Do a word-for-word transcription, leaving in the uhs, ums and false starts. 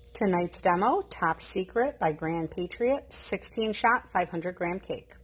Tonight's demo, Top Secret by Grand Patriot, sixteen shot, five hundred gram cake.